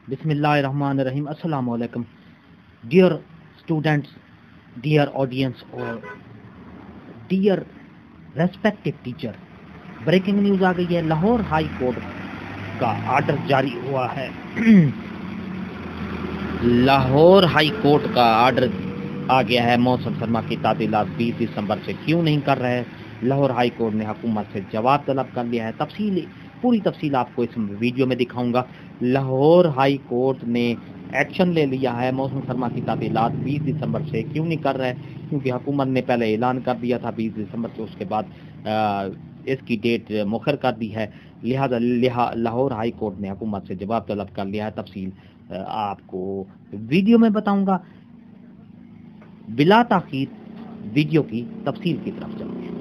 बिस्मिल्लाहिर्रहमानिर्रहीम। अस्सलाम वालेकुम डियर स्टूडेंट्स, डियर ऑडियंस और dear respected teacher. Breaking news आ गई है। लाहौर हाई कोर्ट का आर्डर जारी हुआ है। लाहौर हाई कोर्ट का आर्डर आ गया है। मौसम सरमा की तातीलात 20 दिसंबर से क्यों नहीं कर रहे। लाहौर हाई कोर्ट ने हुकूमत से जवाब तलब कर लिया है। पूरी तफसील आपको इस वीडियो में दिखाऊंगा। लाहौर हाई कोर्ट ने एक्शन ले लिया है। मौसम सरमा की तातीलात 20 दिसंबर से क्यों नहीं कर रहे, क्योंकि हुकूमत ने पहले ऐलान कर दिया था 20 दिसंबर से, उसके बाद इसकी डेट मुखर कर दी है। लिहाजा लाहौर हाई कोर्ट ने हुकूमत से जवाब तलब कर लिया है। तफसील आपको वीडियो में बताऊंगा। बिला ताखीर वीडियो की तफसील की तरफ चलते हैं।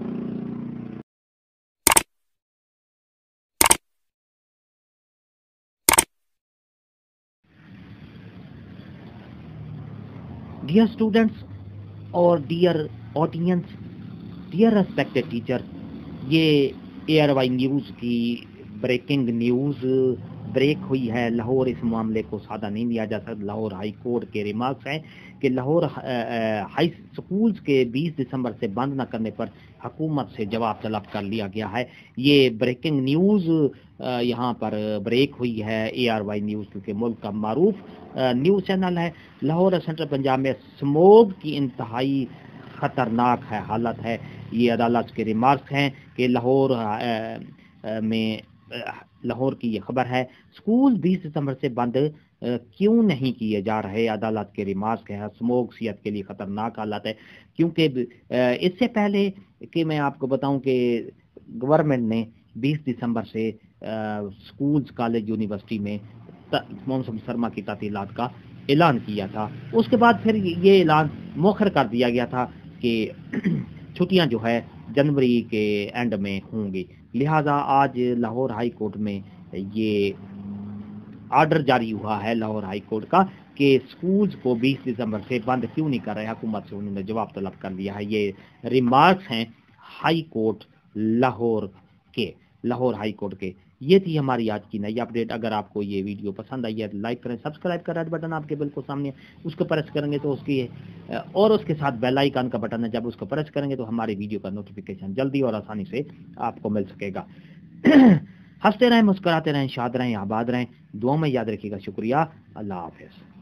डियर स्टूडेंट्स और dear audience, dear respected teacher, ये ARY न्यूज़ की ब्रेकिंग न्यूज़ ब्रेक हुई है। लाहौर इस मामले को सादा नहीं लिया जा सकता। लाहौर हाई कोर्ट के रिमार्क्स हैं कि लाहौर हाई स्कूल्स के 20 दिसंबर से बंद न करने पर हुकूमत से जवाब तलब कर लिया गया है। ये ब्रेकिंग न्यूज़ यहाँ पर ब्रेक हुई है। ARY न्यूज़ क्योंकि मुल्क का मारूफ न्यूज़ चैनल है। लाहौर और सेंट्रल पंजाब में स्मोक की इंतहाई ख़तरनाक है हालत है। ये अदालत के रिमार्क्स हैं कि लाहौर की ये खबर है। स्कूल 20 दिसंबर से बंद क्यों नहीं किए जा रहे। अदालत के रिमार्क्स है। स्मोक सेहत के लिए ख़तरनाक हालत है, क्योंकि इससे पहले कि मैं आपको बताऊं कि गवर्नमेंट ने 20 दिसंबर से स्कूल्स, कॉलेज, यूनिवर्सिटी में मौसम सरमा की तातीलात का ऐलान किया था। उसके बाद फिर ये ऐलान मौखर कर दिया गया था कि छुट्टियां जो है जनवरी के एंड में होंगी। लिहाजा आज लाहौर हाई कोर्ट में ये आर्डर जारी हुआ है लाहौर हाई कोर्ट का कि स्कूल्स को 20 दिसंबर से बंद क्यों नहीं कर रहे। हुकूमत से उन्होंने जवाब तलब कर लिया है। ये रिमार्क्स हैं हाई कोर्ट लाहौर के, लाहौर हाई कोर्ट के। ये थी हमारी आज की नई अपडेट। अगर आपको ये वीडियो पसंद आई है तो लाइक करें, सब्सक्राइब करें, रेड बटन आपके बिल्कुल सामने उसको प्रेस करेंगे तो उसके साथ बेल आइकन का बटन है, जब उसको प्रेस करेंगे तो हमारे वीडियो का नोटिफिकेशन जल्दी और आसानी से आपको मिल सकेगा। हंसते रहें, मुस्कुराते रहें, शाद रहें, आबाद रहें, दुआ में याद रखिएगा। शुक्रिया। अल्लाह हाफिज़।